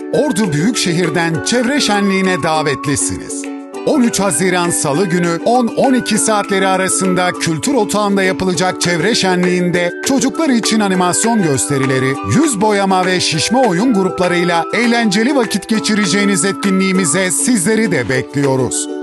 Ordu Büyükşehir'den çevre şenliğine davetlisiniz. 13 Haziran Salı günü 10-12 saatleri arasında Kültür Otağı'nda yapılacak çevre şenliğinde çocuklar için animasyon gösterileri, yüz boyama ve şişme oyun gruplarıyla eğlenceli vakit geçireceğiniz etkinliğimize sizleri de bekliyoruz.